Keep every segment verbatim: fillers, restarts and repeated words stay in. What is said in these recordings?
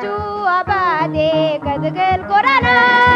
ዘማቹ አባቴ ከትግል ጎዳና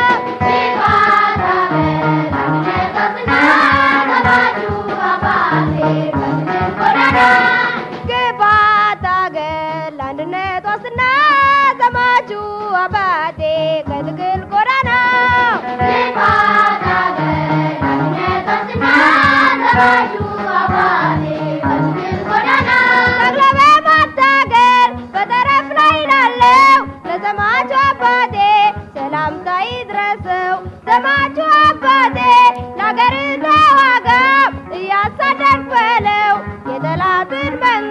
ግባት አገር ለአንድነት ዋስትና ዘማቹ አባቴ ከትግል ጎዳና ግባት አገር ለአንድነት ዋስትና ዘማቹ አባቴ ከትግል ጎዳና ተግለበ ማታገር በጠረፍ ላይ ላለው ለዘማቹ አባቴ ሰላምታ ይድረሰው ዘማቹ አባቴ ለአገር ተዋጋ እያሳደድ በለው የጠላትን መንጋ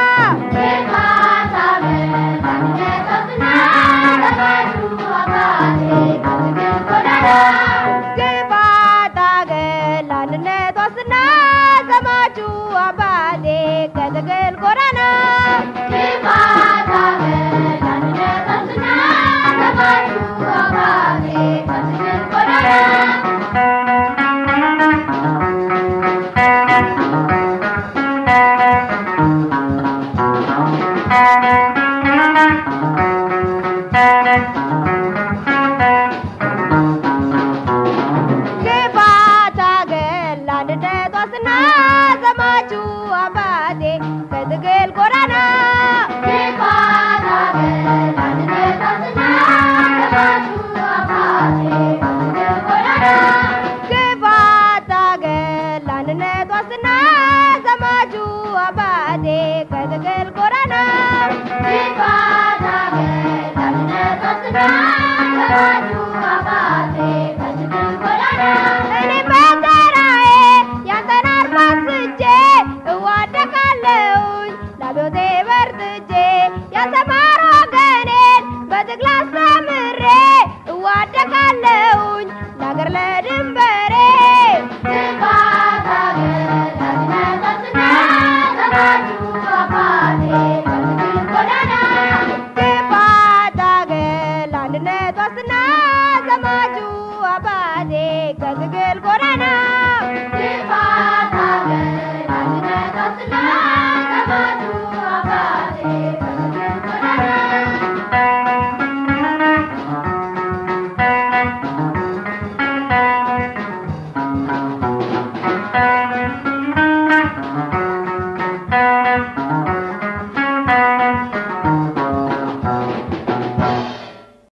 ግባት አገር ለአንድነት ዋስትና ዘማቹ አባቴ ከትግል ጎዳና ግባት አገር ለአንድነት ዋስትና ዘማቹ አባቴ ከትግል ጎዳና ግባት አገር ለአንድነት ዋስትና ዘማቹ አባቴ ከትግል ጎዳና ግባት አገር ለአንድነት ዋስትና ዘማቹ አባቴ ከትግል ጎዳና ግባት አገር ለአንድነት ዋስትና ዘማቹ አባቴ ከትግል ጎዳና